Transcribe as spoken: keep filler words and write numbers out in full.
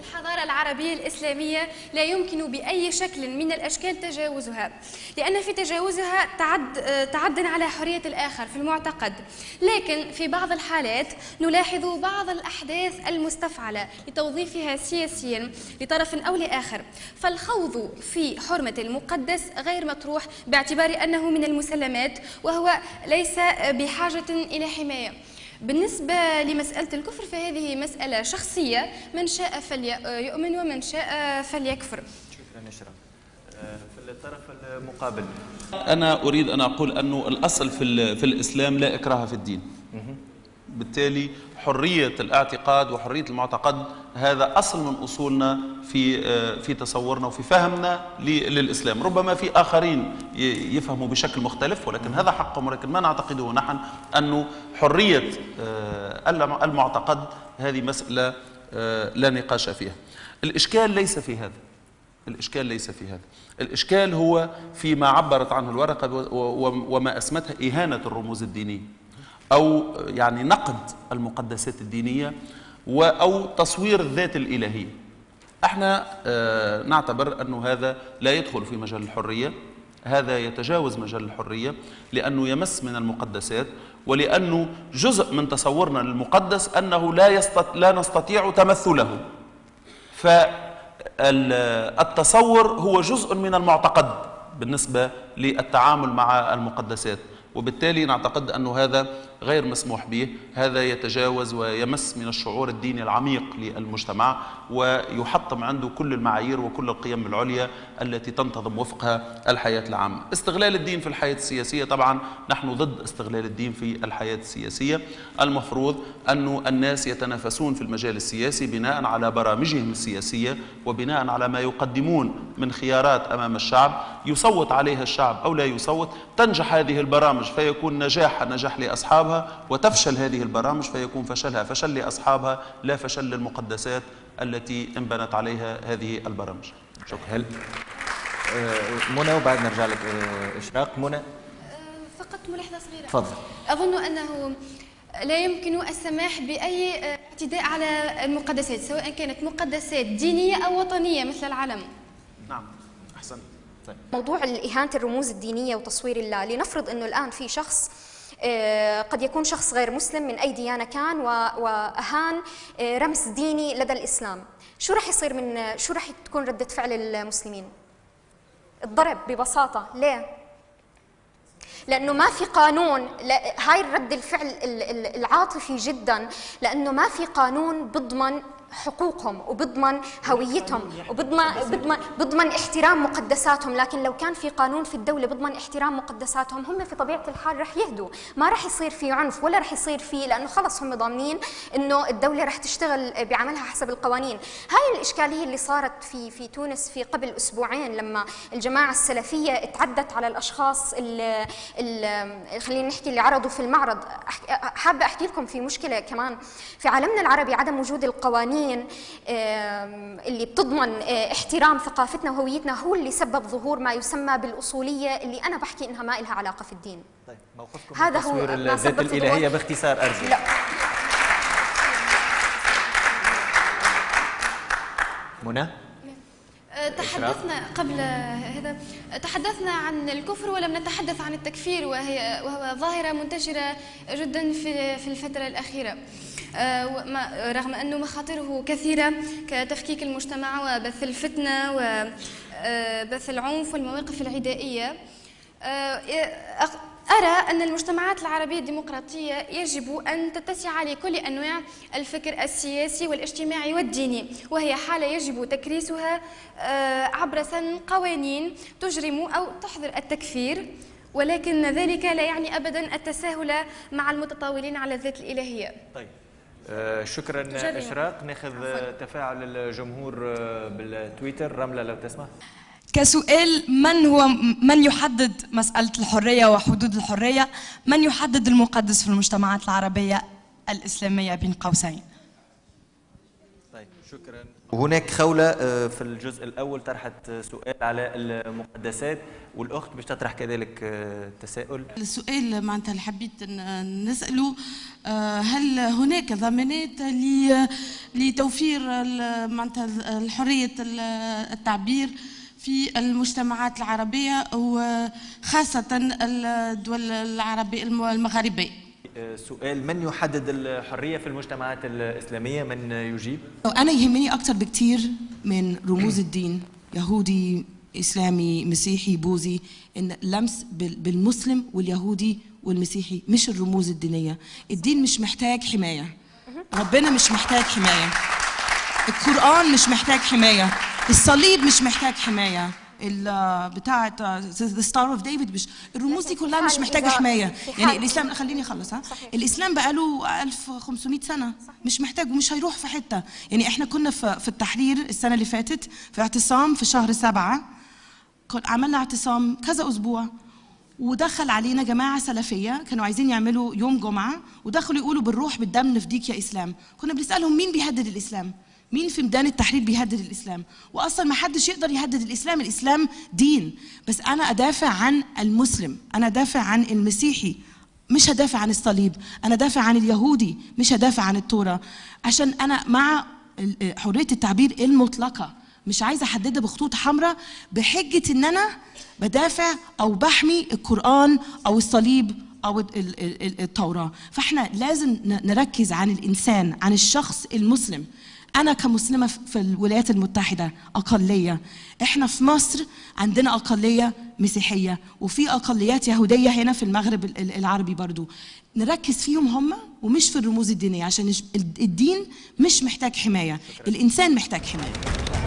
الحضارة العربية الإسلامية لا يمكن بأي شكل من الأشكال تجاوزها، لأن في تجاوزها تعد تعدى على حرية الآخر في المعتقد. لكن في بعض الحالات نلاحظ بعض الأحداث المستفعلة لتوظيفها سياسيا لطرف أو لآخر، فالخوض في حرمة المقدس غير مطروح باعتبار أنه من المسلمات وهو ليس بحاجة إلى حماية. بالنسبة لمسألة الكفر فهذه مسألة شخصية، من شاء فليؤمن ومن شاء فليكفر. شكرا إشراق. في الطرف المقابل أنا أريد أن أقول أنه الأصل في, في الإسلام لا إكراه في الدين، بالتالي حرية الاعتقاد وحرية المعتقد هذا أصل من أصولنا في في تصورنا وفي فهمنا للإسلام. ربما في آخرين يفهموا بشكل مختلف، ولكن هذا حقهم، ولكن ما نعتقده نحن أنه حرية المعتقد هذه مسألة لا نقاش فيها. الإشكال ليس في هذا، الإشكال ليس في هذا، الإشكال هو فيما عبرت عنه الورقة وما أسمتها إهانة الرموز الدينية، أو يعني نقد المقدسات الدينية أو تصوير الذات الإلهية. احنا اه نعتبر أنه هذا لا يدخل في مجال الحرية، هذا يتجاوز مجال الحرية لأنه يمس من المقدسات، ولأنه جزء من تصورنا للمقدس أنه لا, يستط... لا نستطيع تمثله. فالتصور هو جزء من المعتقد بالنسبة للتعامل مع المقدسات، وبالتالي نعتقد أن هذا غير مسموح به، هذا يتجاوز ويمس من الشعور الديني العميق للمجتمع، ويحطم عنده كل المعايير وكل القيم العليا التي تنتظم وفقها الحياة العامة. استغلال الدين في الحياة السياسية، طبعا نحن ضد استغلال الدين في الحياة السياسية. المفروض أن الناس يتنافسون في المجال السياسي بناء على برامجهم السياسية وبناء على ما يقدمون من خيارات أمام الشعب، يصوت عليها الشعب أو لا يصوت، تنجح هذه البرامج فيكون نجاحها نجاح لأصحابها، وتفشل هذه البرامج فيكون فشلها فشل لأصحابها لا فشل للمقدسات التي انبنت عليها هذه البرامج. شكرا. هل منى وبعد نرجع لك إشراق. منى فقط ملاحظة صغيرة. تفضل. أظن أنه لا يمكن السماح بأي اعتداء على المقدسات، سواء كانت مقدسات دينية أو وطنية مثل العلم. نعم أحسن. طيب. موضوع إهانة الرموز الدينية وتصوير الله، لنفرض أنه الآن في شخص قد يكون شخص غير مسلم من أي ديانة كان وأهان رمز ديني لدى الإسلام، شو رح يصير من شو رح تكون ردة فعل المسلمين؟ الضرب ببساطة. ليه؟ لأنه ما في قانون، هاي الرد الفعل العاطفي جدا، لأنه ما في قانون بضمن حقوقهم وبضمن هويتهم وبضمن بضمن بضمن احترام مقدساتهم. لكن لو كان في قانون في الدولة بضمن احترام مقدساتهم، هم في طبيعة الحال رح يهدوا، ما رح يصير في عنف ولا رح يصير في، لأنه خلص هم ضامنين إنه الدولة رح تشتغل بعملها حسب القوانين. هاي الإشكالية اللي صارت في في تونس في قبل أسبوعين لما الجماعة السلفية اتعدت على الأشخاص اللي, اللي خلينا نحكي اللي عرضوا في المعرض. حابة أحكي لكم في مشكلة كمان في عالمنا العربي، عدم وجود القوانين اللي بتضمن احترام ثقافتنا وهويتنا هو اللي سبب ظهور ما يسمى بالأصولية، اللي أنا بحكي إنها ما إلها علاقة في الدين. طيب موقفكم هذا هو تصوير الذات الإلهية باختصار أرجو. لا. منى؟ تحدثنا قبل هذا تحدثنا عن الكفر ولم نتحدث عن التكفير، وهي وهو ظاهرة منتشرة جدا في في الفترة الأخيرة، رغم أنه مخاطره كثيرة كتفكيك المجتمع وبث الفتنة وبث العنف والمواقف العدائية. أرى أن المجتمعات العربية الديمقراطية يجب أن تتسع لكل أنواع الفكر السياسي والاجتماعي والديني، وهي حالة يجب تكريسها عبر سن قوانين تجرم أو تحظر التكفير، ولكن ذلك لا يعني أبدا التساهل مع المتطاولين على الذات الإلهية. طيب آه شكرا إشراق. ناخذ تفاعل الجمهور بالتويتر. رملة لو تسمح. كسؤال، من هو من يحدد مسألة الحرية وحدود الحرية؟ من يحدد المقدس في المجتمعات العربية الإسلامية بين قوسين؟ طيب شكرا. وهناك خولة في الجزء الأول طرحت سؤال على المقدسات، والأخت باش تطرح كذلك تساؤل. السؤال معناتها اللي حبيت نسأله، هل هناك ضمانات لتوفير معناتها حرية التعبير في المجتمعات العربية وخاصة الدول العربية المغاربية؟ سؤال: من يحدد الحرية في المجتمعات الإسلامية؟ من يجيب؟ أنا يهمني أكثر بكثير من رموز الدين، يهودي إسلامي مسيحي بوذي، إن لمس بالمسلم واليهودي والمسيحي، مش الرموز الدينية. الدين مش محتاج حماية، ربنا مش محتاج حماية، القرآن مش محتاج حماية، الصليب مش محتاج حماية، بتاعة ذا ستار اوف ديفيد مش، الرموز دي كلها مش محتاجه حمايه. يعني الاسلام، خليني اخلص ها صحيح. الاسلام بقى له ألف وخمسمائة سنه صحيح. مش محتاج ومش هيروح في حته. يعني احنا كنا في, في التحرير السنه اللي فاتت في اعتصام في شهر سبعة، عملنا اعتصام كذا اسبوع، ودخل علينا جماعه سلفيه كانوا عايزين يعملوا يوم جمعه، ودخلوا يقولوا بالروح بالدم نفديك يا اسلام. كنا بنسالهم مين بيهدد الاسلام؟ مين في ميدان التحرير بيهدد الإسلام؟ وأصلا ما حدش يقدر يهدد الإسلام، الإسلام دين. بس أنا أدافع عن المسلم، أنا أدافع عن المسيحي، مش هدافع عن الصليب، أنا أدافع عن اليهودي، مش هدافع عن التوراة، عشان أنا مع حرية التعبير المطلقة، مش عايزة أحددها بخطوط حمراء بحجة إن أنا بدافع أو بحمي القرآن أو الصليب أو التوراة. فإحنا لازم نركز عن الإنسان، عن الشخص المسلم. أنا كمسلمة في الولايات المتحدة أقلية، إحنا في مصر عندنا أقلية مسيحية وفي أقليات يهودية هنا في المغرب العربي برضو. نركز فيهم هم ومش في الرموز الدينية، عشان الدين مش محتاج حماية، الإنسان محتاج حماية.